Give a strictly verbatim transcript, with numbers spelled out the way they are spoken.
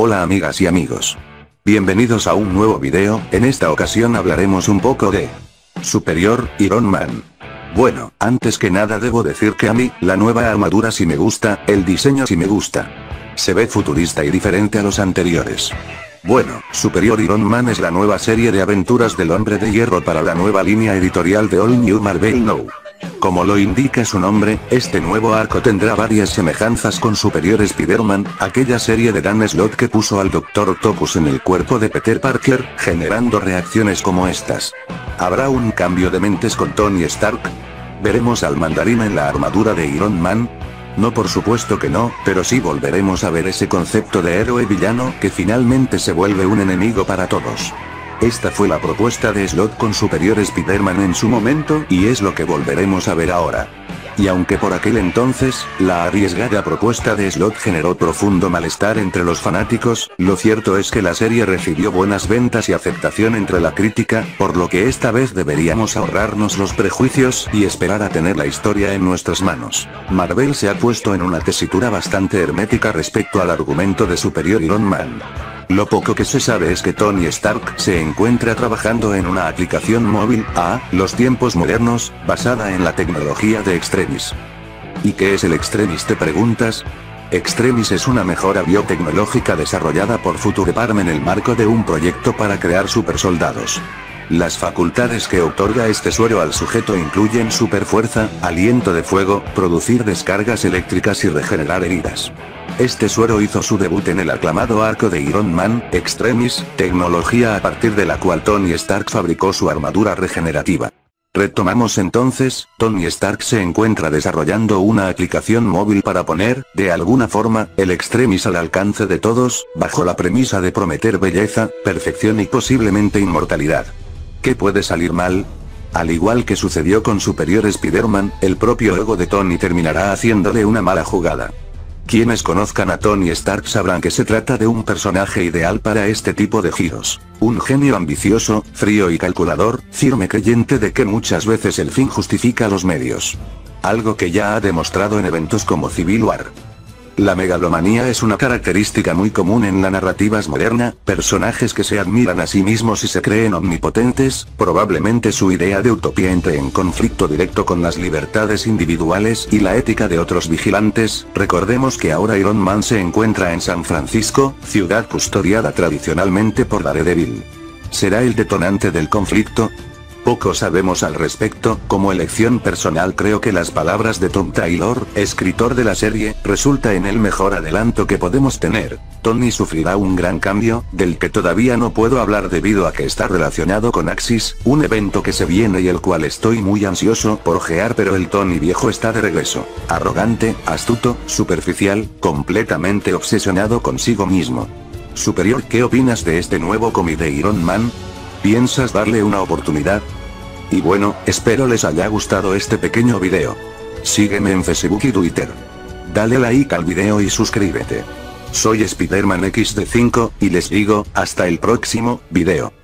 Hola amigas y amigos. Bienvenidos a un nuevo video. En esta ocasión hablaremos un poco de Superior Iron Man. Bueno, antes que nada debo decir que a mí, la nueva armadura sí me gusta, el diseño sí me gusta. Se ve futurista y diferente a los anteriores. Bueno, Superior Iron Man es la nueva serie de aventuras del Hombre de Hierro para la nueva línea editorial de All New Marvel Now. Como lo indica su nombre, este nuevo arco tendrá varias semejanzas con Superior Spider-Man, aquella serie de Dan Slott que puso al Doctor Octopus en el cuerpo de Peter Parker, generando reacciones como estas. ¿Habrá un cambio de mentes con Tony Stark? ¿Veremos al Mandarín en la armadura de Iron Man? No, por supuesto que no, pero sí volveremos a ver ese concepto de héroe-villano que finalmente se vuelve un enemigo para todos. Esta fue la propuesta de Slott con Superior Spider-Man en su momento, y es lo que volveremos a ver ahora. Y aunque por aquel entonces, la arriesgada propuesta de Slott generó profundo malestar entre los fanáticos, lo cierto es que la serie recibió buenas ventas y aceptación entre la crítica, por lo que esta vez deberíamos ahorrarnos los prejuicios y esperar a tener la historia en nuestras manos. Marvel se ha puesto en una tesitura bastante hermética respecto al argumento de Superior Iron Man. Lo poco que se sabe es que Tony Stark se encuentra trabajando en una aplicación móvil, a los tiempos modernos, basada en la tecnología de Extremis. ¿Y qué es el Extremis, te preguntas? Extremis es una mejora biotecnológica desarrollada por Future Parm en el marco de un proyecto para crear supersoldados. Las facultades que otorga este suero al sujeto incluyen superfuerza, aliento de fuego, producir descargas eléctricas y regenerar heridas. Este suero hizo su debut en el aclamado arco de Iron Man, Extremis, tecnología a partir de la cual Tony Stark fabricó su armadura regenerativa. Retomamos entonces, Tony Stark se encuentra desarrollando una aplicación móvil para poner, de alguna forma, el Extremis al alcance de todos, bajo la premisa de prometer belleza, perfección y posiblemente inmortalidad. ¿Qué puede salir mal? Al igual que sucedió con Superior Spider-Man, el propio ego de Tony terminará haciéndole una mala jugada. Quienes conozcan a Tony Stark sabrán que se trata de un personaje ideal para este tipo de giros. Un genio ambicioso, frío y calculador, firme creyente de que muchas veces el fin justifica los medios. Algo que ya ha demostrado en eventos como Civil War. La megalomanía es una característica muy común en la narrativa moderna, personajes que se admiran a sí mismos y se creen omnipotentes, probablemente su idea de utopía entre en conflicto directo con las libertades individuales y la ética de otros vigilantes. Recordemos que ahora Iron Man se encuentra en San Francisco, ciudad custodiada tradicionalmente por Daredevil. ¿Será el detonante del conflicto? Poco sabemos al respecto. Como elección personal creo que las palabras de Tom Taylor, escritor de la serie, resulta en el mejor adelanto que podemos tener. Tony sufrirá un gran cambio, del que todavía no puedo hablar debido a que está relacionado con Axis, un evento que se viene y el cual estoy muy ansioso por gear, pero el Tony viejo está de regreso. Arrogante, astuto, superficial, completamente obsesionado consigo mismo. Superior, ¿qué opinas de este nuevo cómic de Iron Man? ¿Piensas darle una oportunidad? Y bueno, espero les haya gustado este pequeño video. Sígueme en Facebook y Twitter. Dale like al video y suscríbete. Soy Spiderman equis de cinco, y les digo, hasta el próximo video.